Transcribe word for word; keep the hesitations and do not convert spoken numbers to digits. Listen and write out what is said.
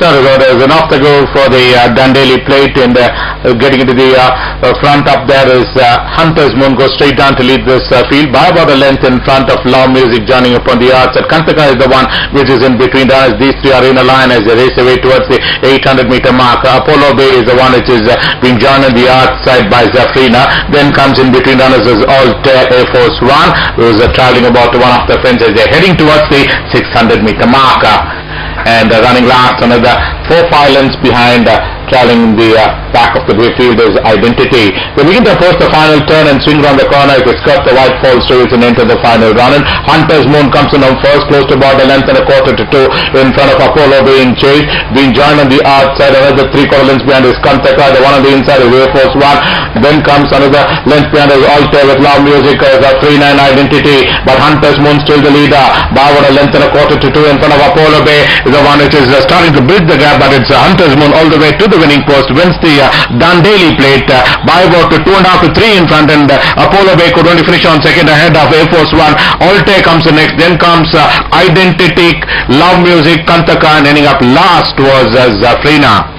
There's an off the go for the uh, Dandeli Plate, and uh, getting into the uh, uh, front up there is uh, Hunter's Moon, goes straight down to lead this uh, field by about a length in front of Love Music joining upon the arts. At Kantaka is the one which is in between runners. These three are in a line as they race away towards the eight hundred meter mark. Uh, Apollo Bay is the one which is uh, being joined on the arts side by Zafrina. Then comes in between runners is Altair Air Force One, who is uh, traveling about to one of the friends as they're heading towards the six hundred meter mark. Uh, and uh, running last, another four five lengths behind, uh, traveling in the uh, back of the field is Identity. They begin to approach the final turn and swing around the corner. It will skirt the white fall streets and enter the final run. And Hunter's Moon comes in on first, close to about a length and a quarter to two in front of Apollo being chased, being joined on the outside. Another three quarter lengths behind is Kantaka. The one on the inside is Air Force One. Then comes another length behind is Altair with Love Music as a three nine Identity. But Hunter's Moon still the leader by about a length and a quarter to two in front of Apollo Bay. The one which is uh, starting to bridge the gap, but it's uh, Hunter's Moon all the way to the winning post, wins the uh, Dandeli Plate uh, by about to two and a half to three in front, and uh, Apollo Bay could only finish on second ahead of Air Force One. Altair comes the next, then comes uh, Identity, Love Music, Kantaka, and ending up last was uh, Zafrina.